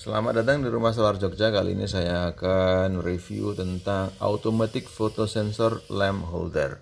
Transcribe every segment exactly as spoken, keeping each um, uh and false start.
Selamat datang di Rumah Solar Jogja. Kali ini saya akan review tentang Automatic Photo Sensor Lamp Holder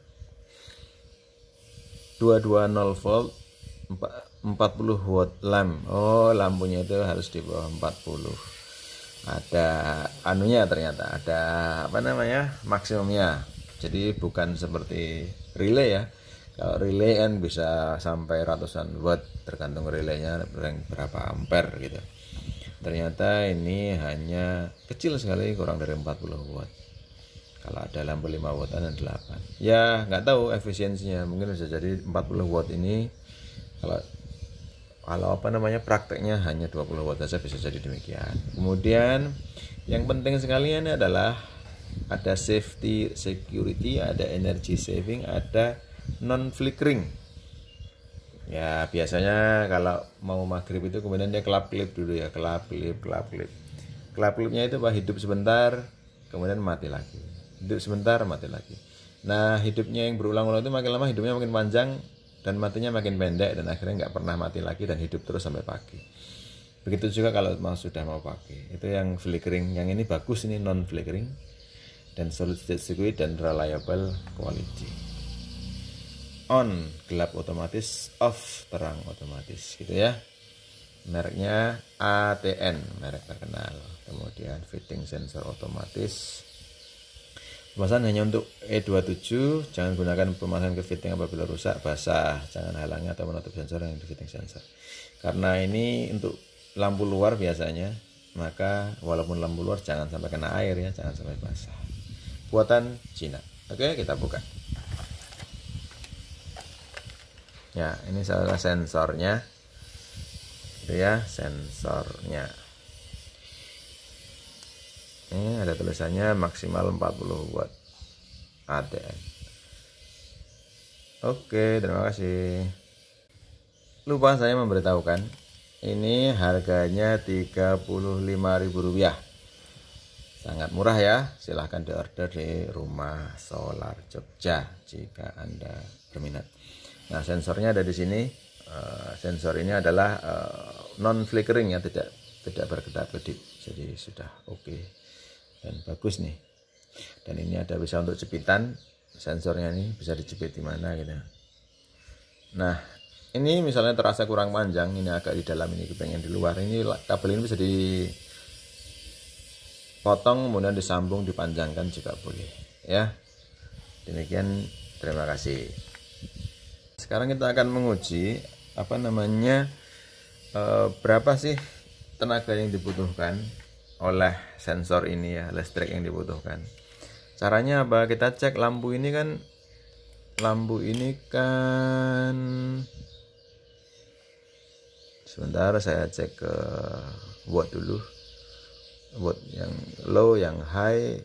dua ratus dua puluh volt empat puluh watt lamp. Oh, lampunya itu harus di bawah empat puluh. Ada anunya, ternyata ada apa namanya, maksimumnya. Jadi bukan seperti relay ya. Kalau relay kan bisa sampai ratusan watt, tergantung relaynya berapa ampere gitu. Ternyata ini hanya kecil sekali, kurang dari empat puluh watt. Kalau ada lampu lima wattan dan delapan. Ya, nggak tahu efisiensinya, mungkin bisa jadi empat puluh watt ini kalau kalau apa namanya prakteknya hanya dua puluh watt saja, bisa jadi demikian. Kemudian yang penting sekali ini adalah ada safety security, ada energy saving, ada non flickering. Ya, biasanya kalau mau maghrib itu kemudian dia kelap klip dulu ya, kelap klip, kelap klip. Kelap klipnya itu Pak, hidup sebentar, kemudian mati lagi. Hidup sebentar, mati lagi. Nah, hidupnya yang berulang-ulang itu makin lama hidupnya makin panjang dan matinya makin pendek, dan akhirnya nggak pernah mati lagi dan hidup terus sampai pagi. Begitu juga kalau mau sudah mau pagi. Itu yang flickering. Yang ini bagus, ini non flickering dan solid state security dan reliable quality. On, gelap otomatis, off, terang otomatis gitu ya. Mereknya A T N, merek terkenal. Kemudian fitting sensor otomatis. Pemasangan hanya untuk E dua puluh tujuh. Jangan gunakan pemasangan ke fitting apabila rusak, basah. Jangan halangi atau menutup sensor yang di fitting sensor. Karena ini untuk lampu luar biasanya, maka walaupun lampu luar jangan sampai kena air ya, jangan sampai basah. Buatan Cina. Oke, kita buka. Ya, ini salah sensornya. Itu ya, sensornya. Ini ada tulisannya maksimal empat puluh watt A T N. Oke, terima kasih. Lupa saya memberitahukan, ini harganya tiga puluh lima ribu rupiah. Sangat murah ya. Silahkan diorder di Rumah Solar Jogja jika Anda berminat. Nah, sensornya ada di sini. Uh, sensor ini adalah uh, non flickering ya, tidak tidak berkedap-kedip. Jadi sudah oke okay. Dan bagus nih. Dan ini ada bisa untuk jepitan. Sensornya ini bisa dijepit di mana gitu. Nah, ini misalnya terasa kurang panjang, ini agak di dalam, ini kepengen di luar. Ini kabel ini bisa dipotong kemudian disambung, dipanjangkan juga boleh ya. Demikian, terima kasih. Sekarang kita akan menguji apa namanya e, berapa sih tenaga yang dibutuhkan oleh sensor ini ya, listrik yang dibutuhkan. Caranya apa? Kita cek lampu ini kan, lampu ini kan sebentar saya cek ke watt dulu, watt yang low, yang high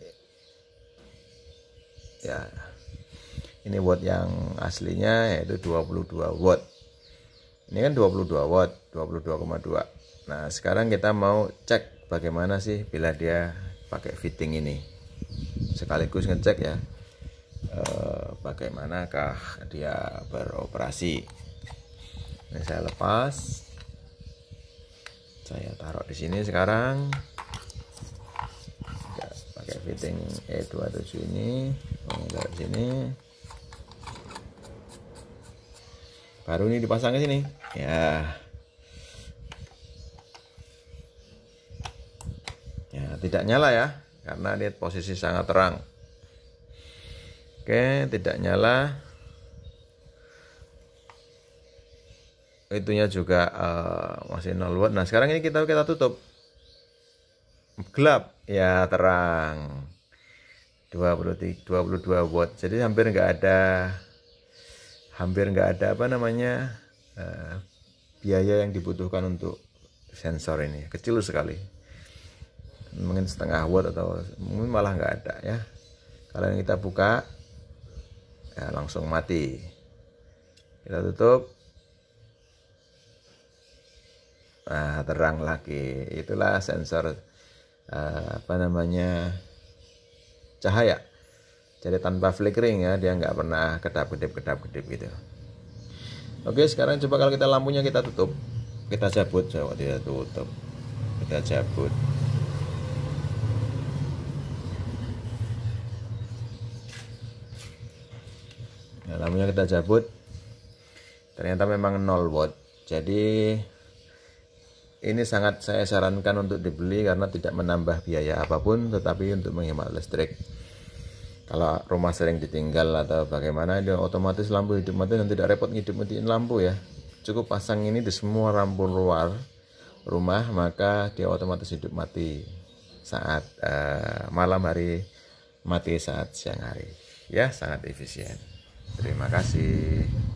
ya. Ini watt yang aslinya yaitu dua puluh dua watt. Ini kan dua puluh dua watt, dua puluh dua koma dua. Nah, sekarang kita mau cek bagaimana sih bila dia pakai fitting ini. Sekaligus ngecek ya, eh, bagaimanakah dia beroperasi. Ini saya lepas. Saya taruh di sini sekarang. Ya, pakai fitting E dua puluh tujuh ini. Oh, taruh di sini. Baru ini dipasang ke sini ya. Ya, tidak nyala ya, karena lihat posisi sangat terang. Oke, tidak nyala. Itunya juga uh, masih nol watt. Nah, sekarang ini kita kita tutup. Gelap ya, terang. dua puluh tiga, dua puluh dua watt. Jadi hampir nggak ada hampir nggak ada apa namanya uh, biaya yang dibutuhkan untuk sensor ini, kecil sekali, mungkin setengah watt atau mungkin malah nggak ada ya. Kalau yang kita buka ya langsung mati. Kita tutup, nah terang lagi. Itulah sensor uh, apa namanya cahaya. Jadi tanpa flickering ya, dia nggak pernah kedap-kedip kedap-kedip gitu. Oke, sekarang coba kalau kita lampunya kita tutup, kita cabut, coba dia tutup, kita cabut. Nah, lampunya kita cabut, ternyata memang nol watt. Jadi ini sangat saya sarankan untuk dibeli karena tidak menambah biaya apapun, tetapi untuk menghemat listrik. Kalau rumah sering ditinggal atau bagaimana, dia otomatis lampu hidup mati dan tidak repot ngidip-ngidipin lampu ya. Cukup pasang ini di semua lampu luar rumah, maka dia otomatis hidup mati saat uh, malam hari, mati saat siang hari. Ya, sangat efisien. Terima kasih.